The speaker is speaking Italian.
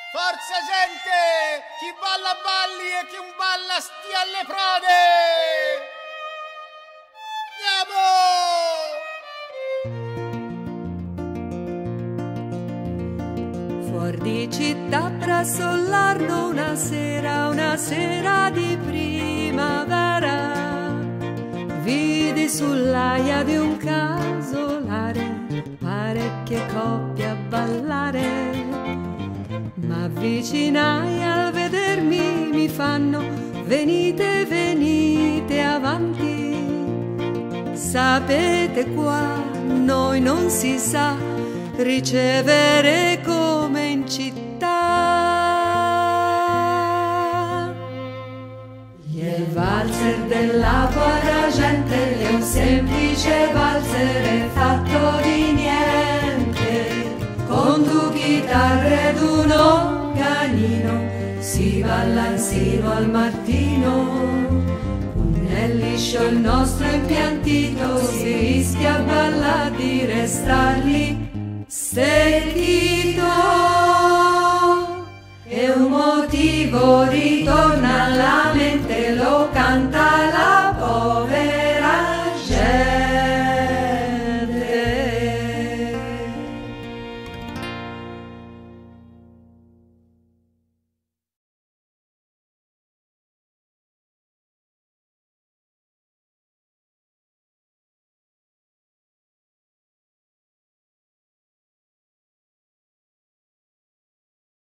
Forza gente! Chi balla balli e chi un balla stia alle prode! Andiamo! Fuor di città presso l'Arno una sera di primavera, vidi sull'aia di un casolare parecchie coppie a ballare. M'avvicinai al vedermi, mi fanno venite, venite avanti. Sapete qua noi non si sa ricevere come in città. Il valzer della povera gente è un semplice valzer fatto di niente, con due chitarre ed un organino si balla insieme al mattino. Non è liscio il nostro impiantito, si rischia a ballare di restar lì stecchito, e un motivo ritorna alla mente.